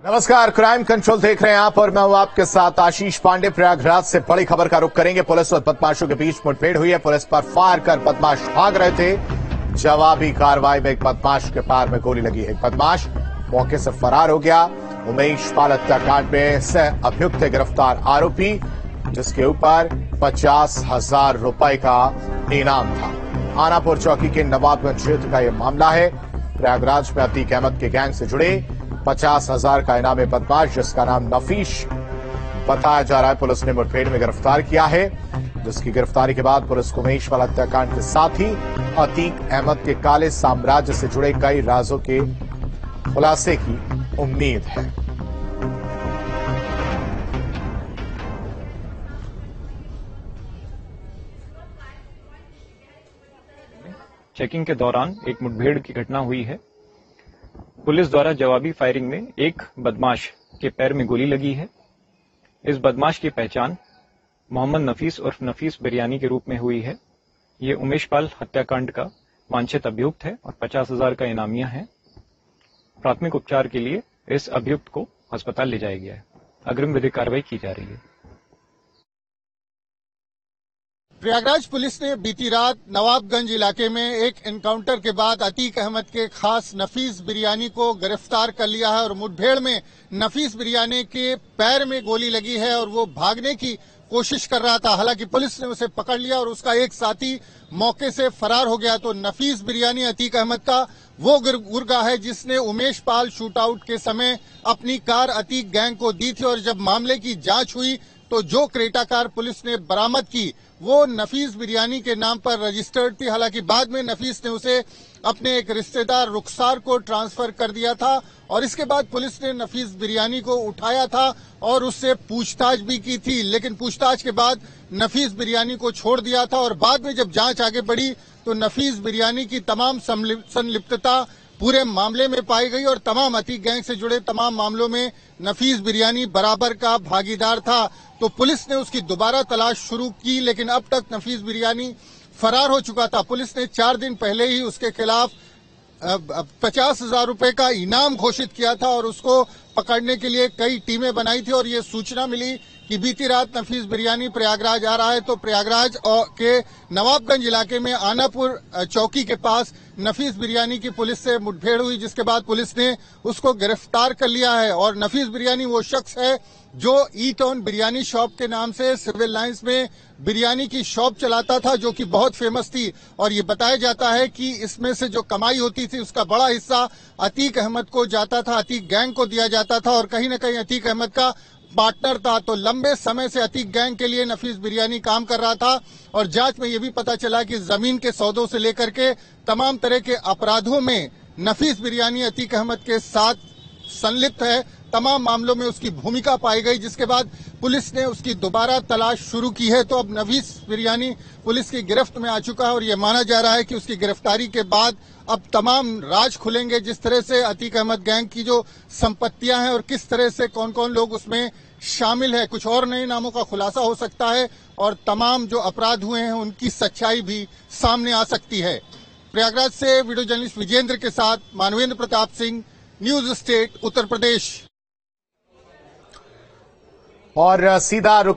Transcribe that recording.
नमस्कार, crime control देख रहे हैं आप और मैं हूं आपके साथ आशीष पांडे। प्रयागराज से बड़ी खबर का रुख करेंगे। पुलिस और बदमाशों के बीच मुठभेड़ हुई है। पुलिस पर फायर कर बदमाश भाग रहे थे। जवाबी कार्रवाई में एक बदमाश के पैर में गोली लगी है। एक बदमाश मौके से फरार हो गया। उमेश पाल हत्याकांड में सह अभियुक्त गिरफ्तार आरोपी, जिसके ऊपर 50,000 रुपए का इनाम था। आनापुर चौकी के नवाबगंज क्षेत्र का यह मामला है। प्रयागराज में अतीक अहमद के गैंग से जुड़े 50,000 का इनामी बदमाश, जिसका नाम नफीस बताया जा रहा है, पुलिस ने मुठभेड़ में गिरफ्तार किया है। जिसकी गिरफ्तारी के बाद पुलिस को उमेश वाला हत्याकांड के साथ ही अतीक अहमद के काले साम्राज्य से जुड़े कई राजों के खुलासे की उम्मीद है। चेकिंग के दौरान एक मुठभेड़ की घटना हुई है। पुलिस द्वारा जवाबी फायरिंग में एक बदमाश के पैर में गोली लगी है। इस बदमाश की पहचान मोहम्मद नफीस उर्फ नफीस बिरयानी के रूप में हुई है। ये उमेश पाल हत्याकांड का वांछित अभियुक्त है और 50,000 का इनामिया है। प्राथमिक उपचार के लिए इस अभियुक्त को अस्पताल ले जाया गया है। अग्रिम विधिक कार्रवाई की जा रही है। प्रयागराज पुलिस ने बीती रात नवाबगंज इलाके में एक एनकाउंटर के बाद अतीक अहमद के खास नफीस बिरयानी को गिरफ्तार कर लिया है और मुठभेड़ में नफीस बिरयानी के पैर में गोली लगी है और वो भागने की कोशिश कर रहा था। हालांकि पुलिस ने उसे पकड़ लिया और उसका एक साथी मौके से फरार हो गया। तो नफीस बिरयानी अतीक अहमद का वो गुर्गा है जिसने उमेश पाल शूटआउट के समय अपनी कार अतीक गैंग को दी थी और जब मामले की जांच हुई तो जो क्रेटा कार पुलिस ने बरामद की वो नफीस बिरयानी के नाम पर रजिस्टर्ड थी। हालांकि बाद में नफीस ने उसे अपने एक रिश्तेदार रुखसार को ट्रांसफर कर दिया था और इसके बाद पुलिस ने नफीस बिरयानी को उठाया था और उससे पूछताछ भी की थी। लेकिन पूछताछ के बाद नफीस बिरयानी को छोड़ दिया था और बाद में जब जांच आगे बढ़ी तो नफीस बिरयानी की तमाम संलिप्तता पूरे मामले में पाई गई और तमाम अतीक गैंग से जुड़े तमाम मामलों में नफीस बिरयानी बराबर का भागीदार था। तो पुलिस ने उसकी दोबारा तलाश शुरू की, लेकिन अब तक नफीस बिरयानी फरार हो चुका था। पुलिस ने 4 दिन पहले ही उसके खिलाफ 50,000 रुपए का इनाम घोषित किया था और उसको पकड़ने के लिए कई टीमें बनाई थी। और ये सूचना मिली कि बीती रात नफीस बिरयानी प्रयागराज आ रहा है, तो प्रयागराज के नवाबगंज इलाके में आनापुर चौकी के पास नफीस बिरयानी की पुलिस से मुठभेड़ हुई, जिसके बाद पुलिस ने उसको गिरफ्तार कर लिया है। और नफीस बिरयानी वो शख्स है जो ईट ऑन बिरयानी शॉप के नाम से सिविल लाइंस में बिरयानी की शॉप चलाता था, जो कि बहुत फेमस थी। और ये बताया जाता है कि इसमें से जो कमाई होती थी उसका बड़ा हिस्सा अतीक अहमद को जाता था, अतीक गैंग को दिया जाता था और कहीं न कहीं अतीक अहमद का पार्टनर था। तो लंबे समय से अतीक गैंग के लिए नफीस बिरयानी काम कर रहा था और जांच में यह भी पता चला कि जमीन के सौदों से लेकर के तमाम तरह के अपराधों में नफीस बिरयानी अतीक अहमद के साथ संलिप्त है। तमाम मामलों में उसकी भूमिका पाई गई, जिसके बाद पुलिस ने उसकी दोबारा तलाश शुरू की है। तो अब नफीस बिरयानी पुलिस की गिरफ्त में आ चुका है और यह माना जा रहा है कि उसकी गिरफ्तारी के बाद अब तमाम राज खुलेंगे, जिस तरह से अतीक अहमद गैंग की जो संपत्तियां हैं और किस तरह से कौन कौन लोग उसमें शामिल है। कुछ और नए नामों का खुलासा हो सकता है और तमाम जो अपराध हुए हैं उनकी सच्चाई भी सामने आ सकती है। प्रयागराज से वीडियो जर्नलिस्ट विजेंद्र के साथ मानवेंद्र प्रताप सिंह, न्यूज स्टेट, उत्तर प्रदेश। और सीधा